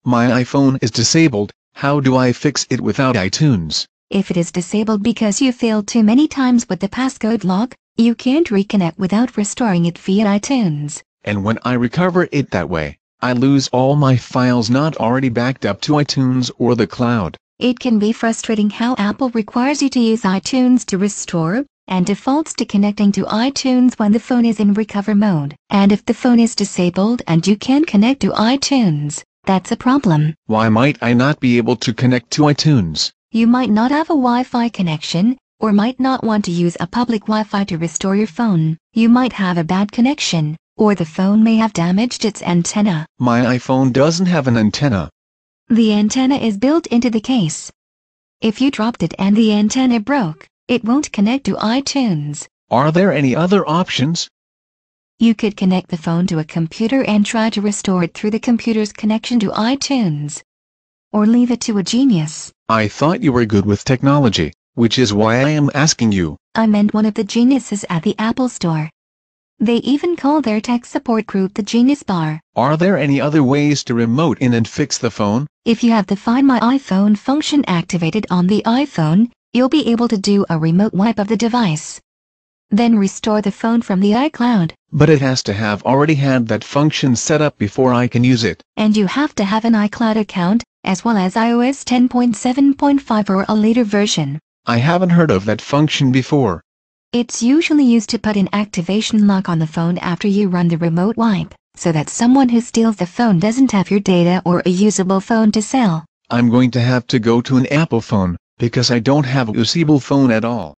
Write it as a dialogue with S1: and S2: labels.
S1: My iPhone is disabled. How do I fix it without iTunes?
S2: If it is disabled because you failed too many times with the passcode lock, you can't reconnect without restoring it via iTunes.
S1: And when I recover it that way, I lose all my files not already backed up to iTunes or the cloud.
S2: It can be frustrating how Apple requires you to use iTunes to restore, and defaults to connecting to iTunes when the phone is in recover mode. And if the phone is disabled and you can't connect to iTunes, that's a problem.
S1: Why might I not be able to connect to iTunes?
S2: You might not have a Wi-Fi connection, or might not want to use a public Wi-Fi to restore your phone. You might have a bad connection, or the phone may have damaged its antenna.
S1: My iPhone doesn't have an antenna.
S2: The antenna is built into the case. If you dropped it and the antenna broke, it won't connect to iTunes.
S1: Are there any other options?
S2: You could connect the phone to a computer and try to restore it through the computer's connection to iTunes. Or leave it to a genius.
S1: I thought you were good with technology, which is why I am asking you.
S2: I meant one of the geniuses at the Apple Store. They even call their tech support group the Genius Bar.
S1: Are there any other ways to remote in and fix the phone?
S2: If you have the Find My iPhone function activated on the iPhone, you'll be able to do a remote wipe of the device. Then restore the phone from the iCloud.
S1: But it has to have already had that function set up before I can use it.
S2: And you have to have an iCloud account, as well as iOS 10.7.5 or a later version.
S1: I haven't heard of that function before.
S2: It's usually used to put an activation lock on the phone after you run the remote wipe, so that someone who steals the phone doesn't have your data or a usable phone to sell.
S1: I'm going to have to go to an Apple phone, because I don't have a usable phone at all.